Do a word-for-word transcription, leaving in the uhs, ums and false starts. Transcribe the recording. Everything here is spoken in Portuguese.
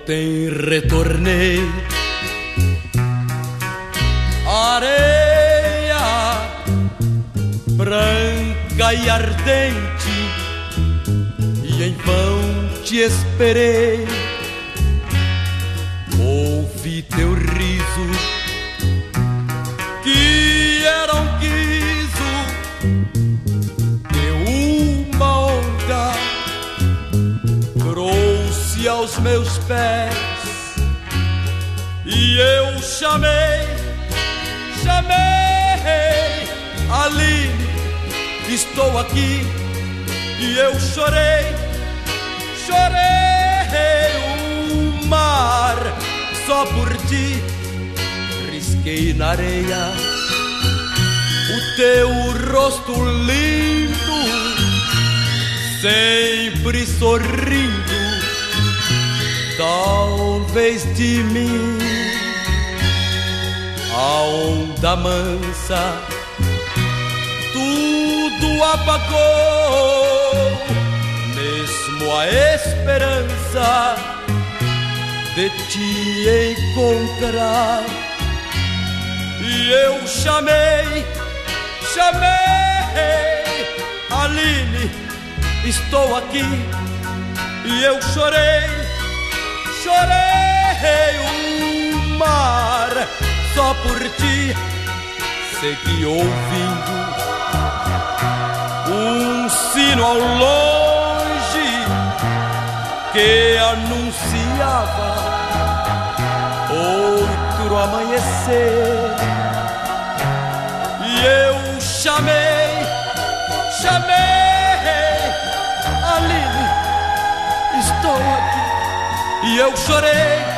Ontem retornei, areia branca e ardente, e em vão te esperei. Ouvi teu riso, que era um guizo de uma onda, trouxe aos meus pés, e eu chamei, chamei, Aline, estou aqui. E eu chorei, chorei o mar só por ti. Risquei na areia o teu rosto lindo, sempre sorrindo, talvez de mim. A onda mansa tudo apagou, mesmo a esperança de te encontrar. E eu chamei, chamei, Aline, estou aqui. E eu chorei, chorei o mar só por ti. Segui ouvindo um sino ao longe que anunciava outro amanhecer. E eu chamei, chamei, Aline, estou aqui. E eu chorei,